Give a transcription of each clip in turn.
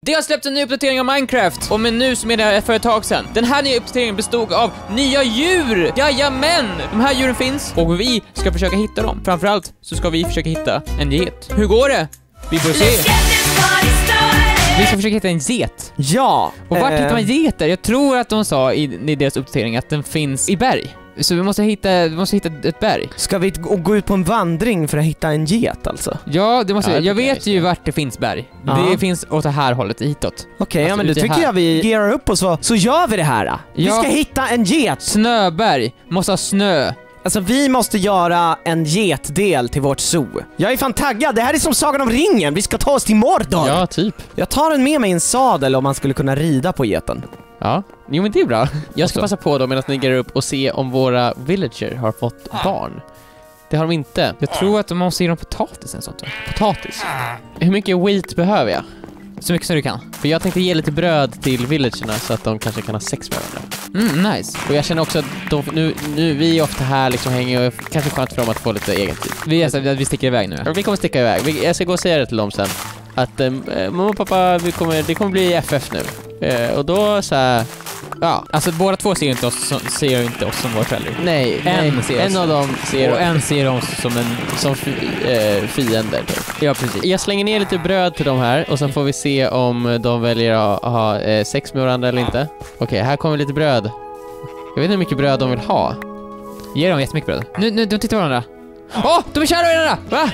Det har släppt en ny uppdatering av Minecraft. Och med nu så menar jag för ett tag sedan. Den här nya uppdateringen bestod av nya djur. Jajamän! De här djuren finns och vi ska försöka hitta dem. Framförallt så ska vi försöka hitta en get. Hur går det? Vi får se. Vi ska försöka hitta en get. Ja. Och vart hittar man geter? Jag tror att de sa i deras uppdatering att den finns i berg. Så vi måste hitta ett berg. Ska vi gå ut på en vandring för att hitta en get alltså? Ja, det måste jag vet ju vart det finns berg. Det finns åt det här hållet, hitåt. Okej, alltså, ja, men då tycker jag vi gerar upp oss så gör vi det här. Ja. Vi ska hitta en get. Snöberg. Måste ha snö. Alltså vi måste göra en getdel till vårt zoo. Jag är fan taggad, det här är som Sagan om ringen. Vi ska ta oss till Mordor. Ja, typ. Jag tar den med mig i en sadel om man skulle kunna rida på geten. Ja, jo men det är bra. Jag ska passa på då medan ni gerar upp och se om våra villager har fått barn. Det har de inte. Jag tror att de måste ge dem potatis eller sånt. Potatis? Hur mycket wheat behöver jag? Så mycket som du kan. För jag tänkte ge lite bröd till villagerna så att de kanske kan ha sex med varandra. Nice. Och jag känner också att nu vi är ofta här liksom hänger och kanske skönt för dem att få lite egen tid. Vi sticker iväg nu. Ja, vi kommer sticka iväg. Jag ska gå och säga det till dem sen. Att mamma och pappa, det kommer bli FF nu. Och då så här, ja. Alltså båda två ser inte oss som våra föräldrar. Nej, en av dem ser och en ser oss som fiender typ. Ja, precis. Jag slänger ner lite bröd till dem här och sen får vi se om de väljer att ha sex med varandra eller inte. Okej, här kommer lite bröd. Jag vet inte hur mycket bröd de vill ha. Ge dem jättemycket bröd. Nu de tittar på varandra. De är kära i varandra! Va?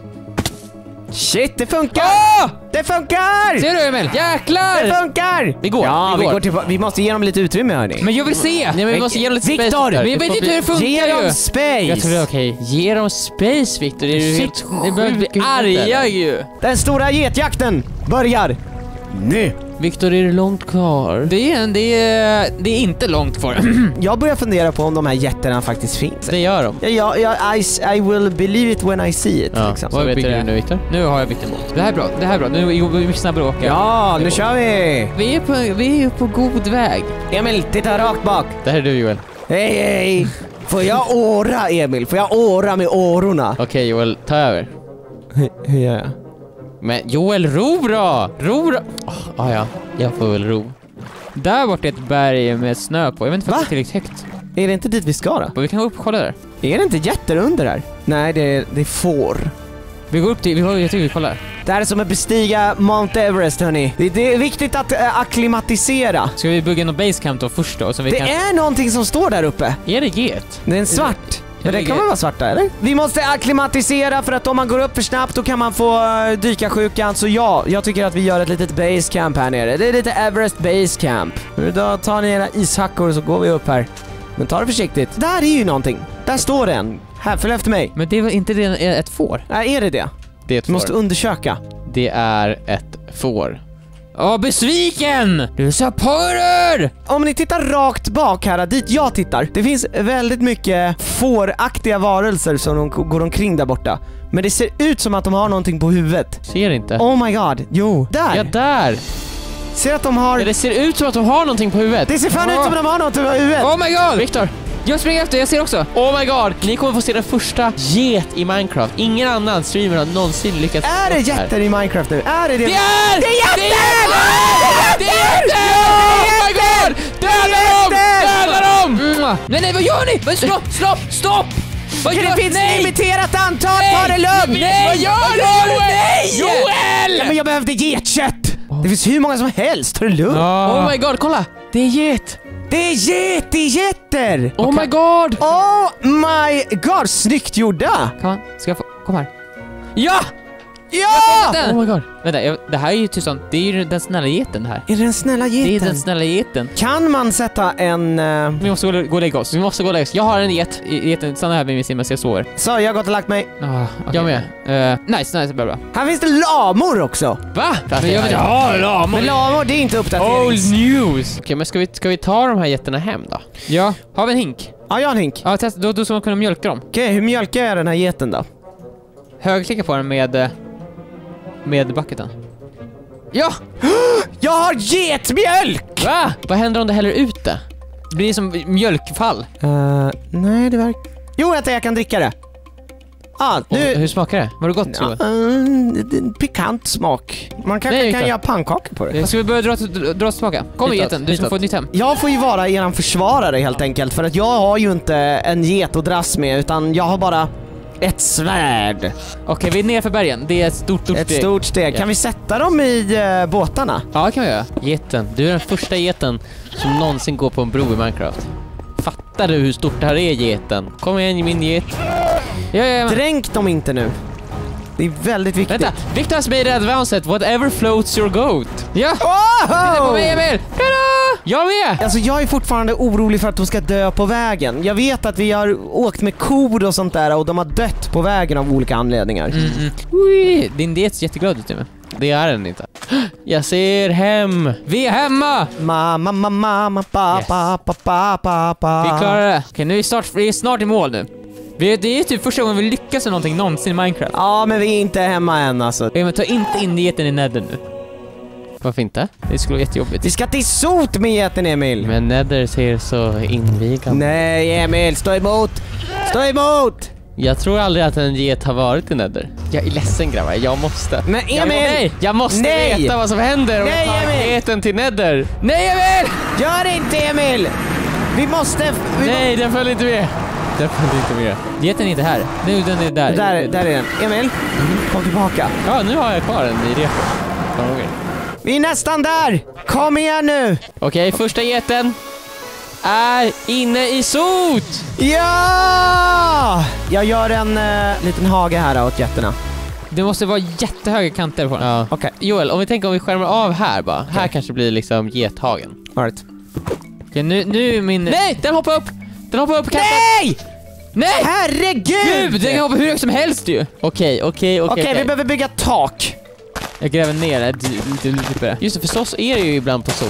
Shit, det funkar! Det funkar! Ser du, Emil? Jäklar! Det funkar! Vi går. Ja, vi måste ge dem lite utrymme, hörni. Men jag vill se! Nej, men vi måste ge dem lite Victor! space. Men jag vet inte hur det funkar. Ge dem space! Jag tror det är okej. Ge dem space, Victor. Det är ju helt Ni behöver bli arga ju. Den stora getjakten börjar nu. Victor, är det långt kvar? Det är inte långt kvar. Jag börjar fundera på om de här jätterna faktiskt finns. Det gör de. I will believe it when I see it. Ja, liksom. vad vet du nu, Victor? Nu har jag byggt en båt. Det här är bra. Nu är vi mycket snabbare att åka. Ja, nu kör vi! Vi är på god väg. Emil, titta rakt bak. Det här är du, Joel. Hej! Får jag åra, Emil? Får jag åra med årorna? Okej, Joel, ta över. Hur gör jag? Men Joel, ro då! Ja, jag får väl ro. Där borta är ett berg med snö på. Jag vet inte om det är tillräckligt högt. Är det inte dit vi ska då? Och vi kan gå upp och kolla där. Är det inte jätter under där? Nej, det är får. Vi går upp till, jag tycker vi kollar. Det här är som att bestiga Mount Everest, hörni. Det är viktigt att akklimatisera. Ska vi bygga någon basecamp då först då? Så vi Det kan... är någonting som står där uppe. Är det get? Det är en svart. Men det kan väl vara svarta, eller? Vi måste akklimatisera för att om man går upp för snabbt då kan man få dykarsjukan. Så ja, jag tycker att vi gör ett litet basecamp här nere. Det är lite Everest basecamp. Då tar ni era ishackor och så går vi upp här. Men ta det försiktigt. Där är ju någonting. Där står det en. Här, följ efter mig. Men det var inte det ett får? Nej, är det det? Det är ett Vi måste får. undersöka. Det är ett får. Besviken! Du sa porr! Om ni tittar rakt bak här, dit jag tittar. Det finns väldigt mycket fåraktiga varelser som de går omkring där borta. Men det ser ut som att de har någonting på huvudet. Ser inte. Oh my god, jo, där! Ja, där! Ser att de har... Ja, det ser ut som att de har någonting på huvudet. Det ser fan ut som att de har någonting på huvudet! Oh my god! Victor! Jag springer efter, jag ser också. Oh my god! Ni kommer få se den första get i Minecraft. Ingen annan streamer har någonsin lyckats. Är det jätter i Minecraft nu? Är det det? Det är jätter! Det är jätter! Oh my god! Döda dem! Nej, vad gör ni? Men stopp! Det finns limiterat antal, ta det lugnt! Nej, vad gör du? Nej! Joel! Ja, men jag behövde getkött! Det finns hur många som helst, ta det lugnt! Oh my god, kolla! Det är get! Det är jätter! Oh my god! Oh my god, snyggt gjorda! Kom här. Ja! Ja! Den. Oh my god. Vänta, det här är ju tyst. Det är ju den snälla geten det här. Är det den snälla geten? Det är den snälla geten. Kan man sätta en... Vi måste gå och lägga oss. Jag har en geten. Stanna här vid min simma så jag sover. Så, jag har gått och lagt mig. Okay. Jag med. Nice, bra. Här finns det lamor också. Va? lamor. Men lamor, det är inte uppdaterings. Old news. Okej, men ska vi ta de här getterna hem då? Ja, har vi en hink? Ja, jag har en hink. Ja, testa. Då ska man kunna mjölka dem. Okej, hur mjölkar jag den här geten då? Högerklicka på den med bucketen. Ja! Jag har getmjölk! Va? Vad händer om det häller ut det? Det blir som mjölkfall. Nej, det verkar... Jo, vänta, jag kan dricka det. Hur smakar det? Var det gott? Pikant smak. Man kanske kan göra pannkakor på det. Ska vi börja dra tillbaka? Kom geten, du ska få ett nytt hem. Jag får ju vara eran försvarare helt enkelt, för att jag har ju inte en get att dras med, utan jag har bara ett svärd. Okej, vi är ner för bergen. Det är ett stort steg. Ett stort steg. Kan vi sätta dem i båtarna? Ja, det kan vi göra. Geten. Du är den första geten som någonsin går på en bro i Minecraft. Fattar du hur stort det här är, geten? Kom igen, min get. Ja. Dränk dem inte nu. Det är väldigt viktigt. Vänta, Victor has made advanced. Whatever floats your goat. Ja! Titta på mig, Emil! Jag med! Alltså jag är fortfarande orolig för att de ska dö på vägen. Jag vet att vi har åkt med kor och sånt där och de har dött på vägen av olika anledningar. Ui, din diet är jätteglad ut, Emil. Det är den inte. Jag ser hem. Vi är hemma! Mamma, pappa. Vi klarar det. Okej, nu är vi snart i mål nu. Det är typ första gången vi lyckas med någonting någonsin i Minecraft. Ja, men vi är inte hemma än alltså. Men ta inte in geten i Nether nu. Varför inte? Det skulle vara jättejobbigt. Vi ska till sot med geten, Emil. Men Nether ser så invigande. Nej, Emil, stå emot! Stå emot! Jag tror aldrig att en get har varit i Nether. Jag är ledsen, grabbar, jag måste. Men Emil! Jag måste veta vad som händer om jag tar geten till Nether. Nej, Emil! Gör inte, Emil! Vi måste... Nej, den följer inte med. Den följer inte med. Geten är inte här. Nu, den är där. Där är den. Emil, kom tillbaka. Ja, nu har jag kvar den i repet. Vi är nästan där! Kom igen nu! Okej, första geten är inne i sot! Ja! Jag gör en liten hage här åt getterna. Det måste vara jättehöga kanter på den. Ja. Okej. Joel, om vi skärmar av här bara. Okay. Här kanske blir liksom gethagen. All right. Okej, nu min... Nej, den hoppar upp! Den hoppar upp kanten! Nej! Nej! Herregud! Den kan hoppa hur högt som helst ju! Okej, vi behöver bygga tak. Jag gräver ner det lite djupare. Just det, för så är det ju ibland på zon.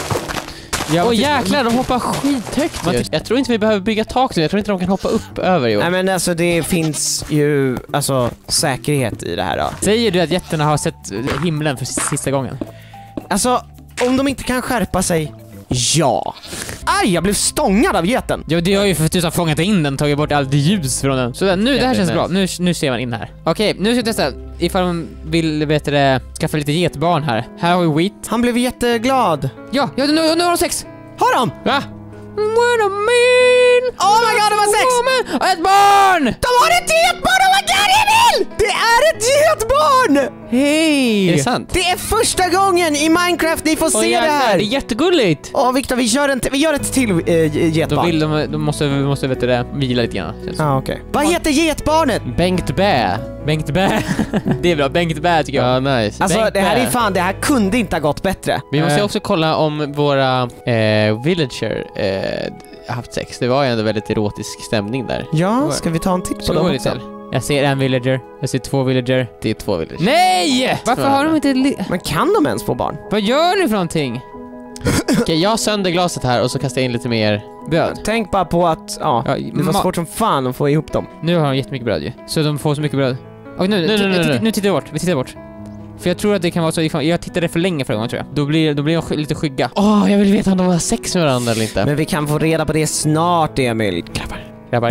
Åh jäklar, de hoppar skithögt ju. Jag tror inte vi behöver bygga tak nu. Jag tror inte de kan hoppa upp över ju. Nej, men alltså det finns ju säkerhet i det här då. Säger du att jätterna har sett himlen för sista gången? Alltså, om de inte kan skärpa sig. Ja. Aj, jag blev stångad av geten. Ja, det har ju för tusan fångat in den, tagit bort allt ljus från den. Så nu, det här känns bra. Nu ser man in här. Okej, nu ska vi testa ifall man vill, skaffa lite getbarn här. Här har vi Wheat. Han blev jätteglad. Ja, nu har de 6. Har de? Va? What a man! Oh my god, det var 6! Och ett barn! De har ett getbarn! Oh my god, Emil! Det är ett getbarn! Hej! Är det sant? Det är första gågen i Minecraft ni får se det här! Det är jättegulligt! Victor, vi gör ett till getbarn. De måste vila lite grann. Okej. Vad heter getbarnet? Bengt Bä. Bengt Bä. Det är bra, Bengt Bä tycker jag. Ja, nice. Alltså det här är fan, det här kunde inte ha gått bättre. Vi måste också kolla om våra villager haft sex. Det var ju ändå väldigt erotisk stämning där. Ja, ska vi ta en titt på dem också? Jag ser en villager, jag ser 2 villager. Det är 2 villagers. Nej! Varför har de inte... Men kan de ens få barn? Vad gör ni för någonting? Okej, jag sönder glaset här och så kastar jag in lite mer bröd. Tänk bara på att det var svårt som fan att få ihop dem. Nu har de jättemycket bröd ju. Så de får så mycket bröd. Och nu tittar vi bort. Vi tittar bort. För jag tror att det kan vara så ifall jag tittade för länge förra gången, tror jag. Då blir de lite skygga. Jag vill veta om de har sex med varandra eller inte. Men vi kan få reda på det snart, Emil. Grabbar.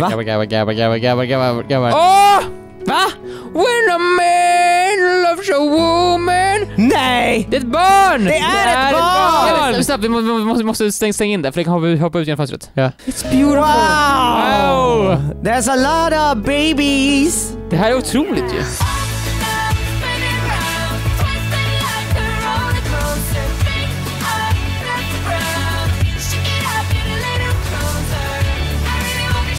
Va? When a man loves a woman. Nej! Det är ett barn! Det är ett barn! Snabbt, vi måste stänga in det, för det kan hoppa ut genom fönstret. Ja. It's beautiful! Wow! There's a lot of babies! Det här är otroligt ju.